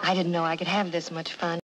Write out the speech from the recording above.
I didn't know I could have this much fun.